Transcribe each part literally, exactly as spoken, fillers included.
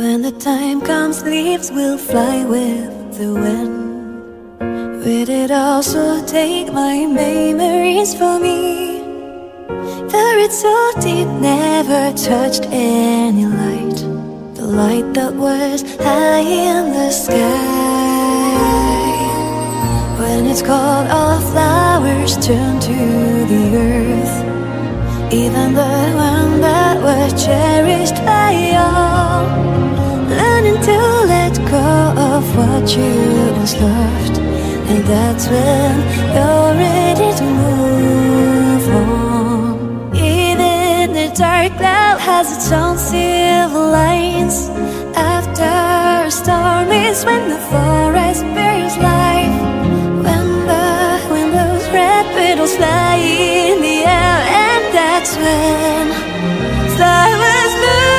When the time comes, leaves will fly with the wind. Will it also take my memories for me? Buried so deep, never touched any light. The light that was high in the sky. When it's cold, all flowers turn to the earth. Even the one that was cherished by all. Learning to let go of what you once loved. And that's when you're ready to move on. Even the dark cloud has its own silver lines. After a storm is when the forest bears life. When the wind blows, red petals fly in the air. And that's when flowers bloom.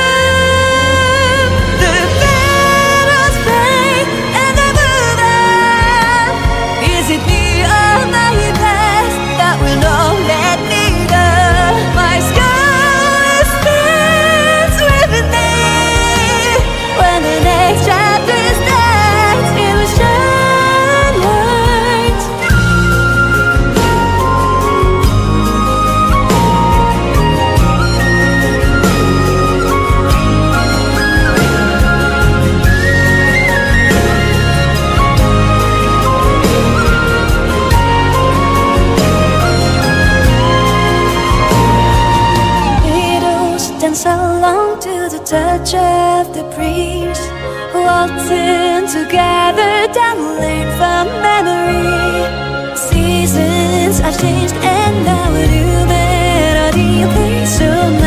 Along to the touch of the breeze, waltzing together down the lane from memory. Seasons have changed and now a new melody plays so